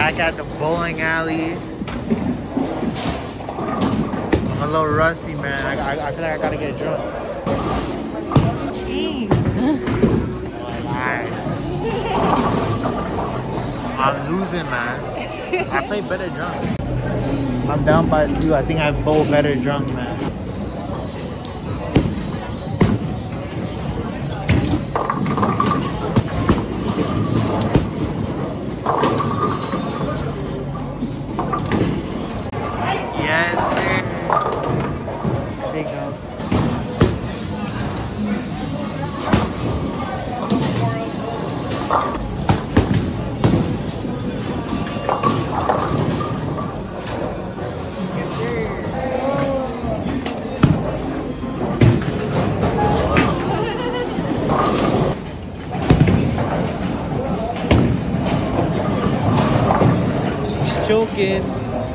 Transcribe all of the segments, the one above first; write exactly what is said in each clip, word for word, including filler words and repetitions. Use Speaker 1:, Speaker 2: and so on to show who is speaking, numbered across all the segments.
Speaker 1: Back at the bowling alley. I'm a little rusty, man. I, I, I feel like I gotta get drunk. I'm losing, man. I play better drunk. I'm down by two. I think I bowl better drunk, man. Yes, sir. Big dog. Choking.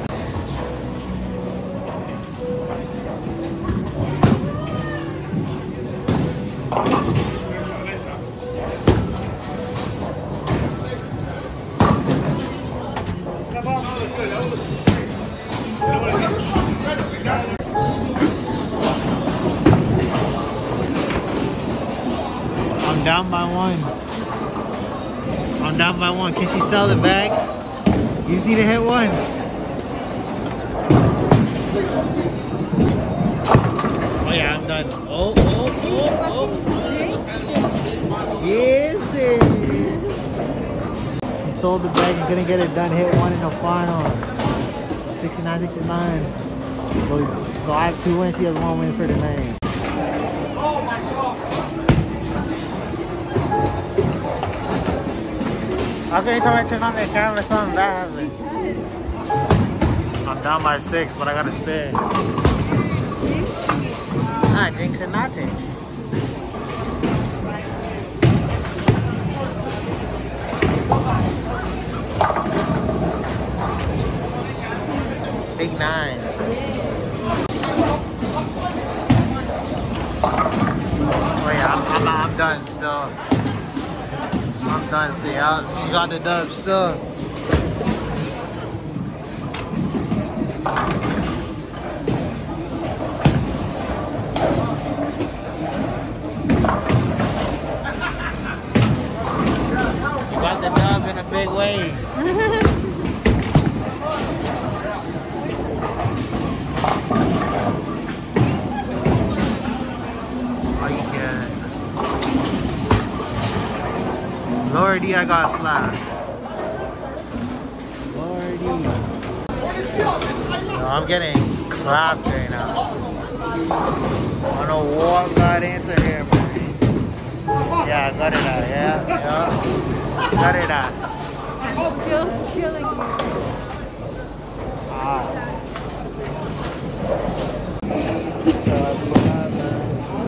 Speaker 1: I'm down by one. I'm down by one. Can she sell the bag? You just need to hit one. Oh yeah, I'm done. Oh, oh, oh, oh. Yes, sir. He sold the bag and couldn't get it done. Hit one in the final. sixty-nine sixty-nine. So, so I have two wins. He has one win for the night. Oh my God. How can you tell me to turn on the camera? Something bad happened. I'm down by six, but I gotta spin. Nah, jinxing nothing. Big nine. Oh yeah, I'm, I'm, I'm done still. I'm done. See, I, she got the dub still. You got the dub in a big way. Are you good? Lordy, I got slapped. Lordy. No, I'm getting clapped right now. I don't know what got into here, man. Yeah, I got it out, yeah, yeah. Got it out.
Speaker 2: I'm still killing you.